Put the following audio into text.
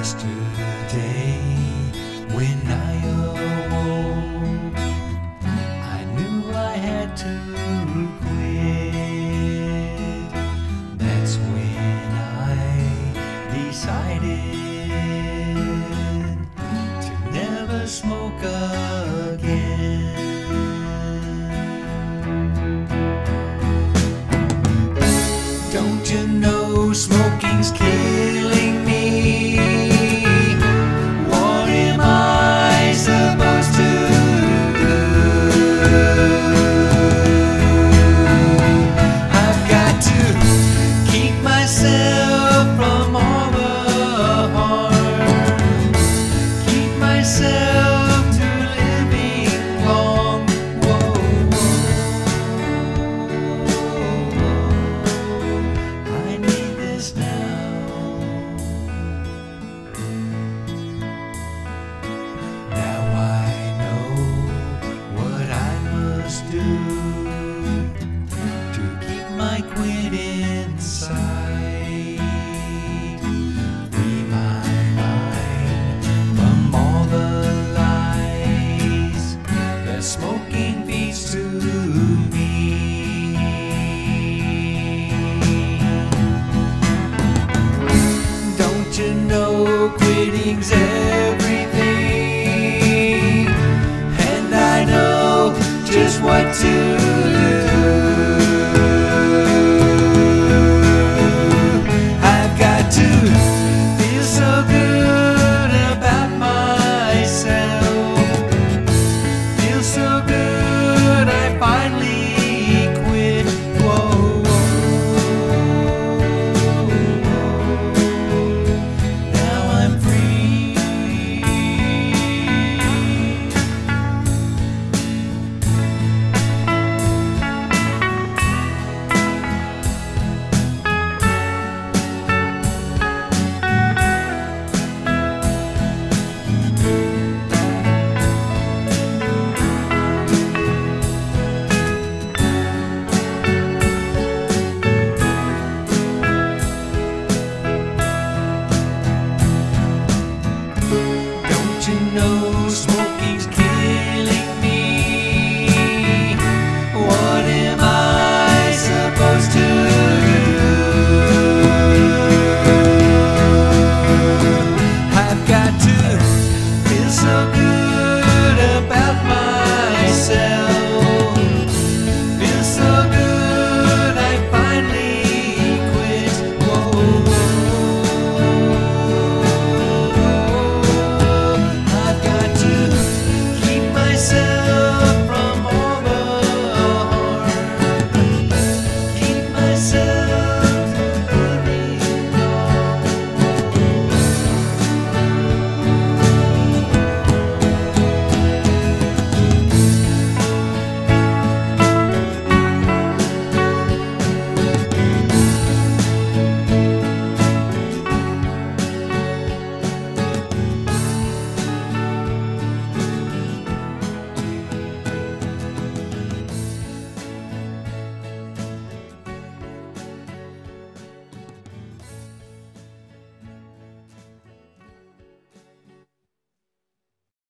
Yesterday, when I awoke, I knew I had to quit. That's when I decided to never smoke again. Don't you know smoking's killing me? What am I supposed to do? I've got to keep myself from all the harm, keep myself to living long. Whoa, whoa. I need this now. Now I know what I must do to keep my quit inside. Free my mind from all the lies that smoking feeds to me. Don't you know quitting's everything? And I know just what to